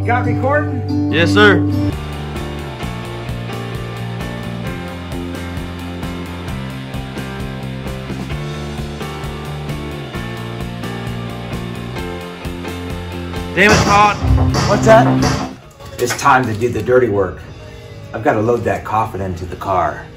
Got recording? Yes, sir. Damn it, Todd. What's that? It's time to do the dirty work. I've got to load that coffin into the car.